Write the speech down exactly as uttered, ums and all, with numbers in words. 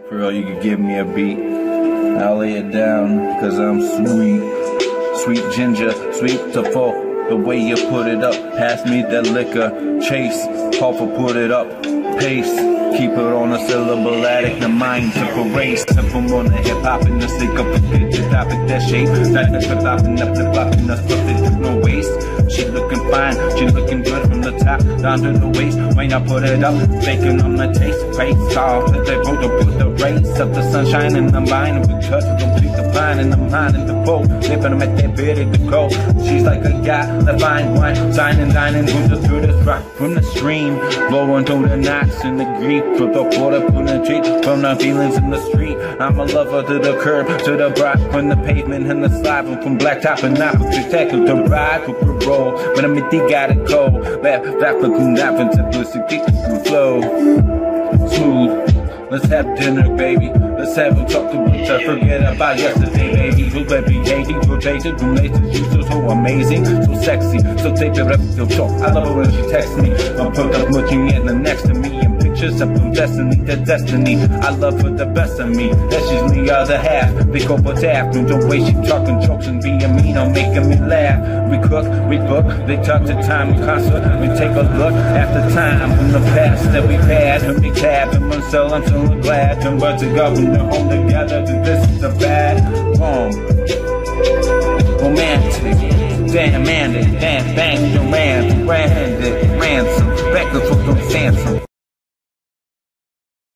For real, you could give me a beat. I'll lay it down, cause I'm sweet. Sweet ginger, sweet to full. The way you put it up, pass me that liquor. Chase, call for put it up. Pace, keep it on a syllable addict. The mind to erase. Simple on the hip hop and the stick up and get top at that shape. That the flip up and up the flop and the flip it to no waste. She looking fine, she looking good from the top down to the waist. When I put it up, faking on the taste. Face off, that they vote to put the race up the sunshine in the mind. And we cut to complete the fine in the mind and the boat. Living them at that bit of the go. She's like a guy, the fine wine, signing, dining, moving through the rock from the stream. Blowing through the knocks and the grief. Put the water, put the treat from the feelings in the street. I'm a lover to the curb, to the bright, from the pavement and the slide. From blacktop and not for spectacular to ride for parole. When I'm in D, got it cold. Back, back, looking down into the city, the flow. Smooth. Let's have dinner, baby. Let's have a talk to each other. Forget about yesterday, baby. You'll every day, you rotated, related. You so, so amazing, so sexy. So take the rep, you'll talk. I love her when she texts me. I'm put up looking at the next to me. And pictures up from destiny to destiny. I love her the best of me. That's just the other half. Pick up what's after. Don't waste you talking jokes and being mean or making me laugh. We cook, we book. They talk to time in concert. We take a look at the time from the past that we've had. And we tab and Marcel, I'm so glad. And but to go when they're home together. This is a bad poem. Romantic. Damn, man, damn, bang, your man, ran-handed, ransom, back and forth on Samson.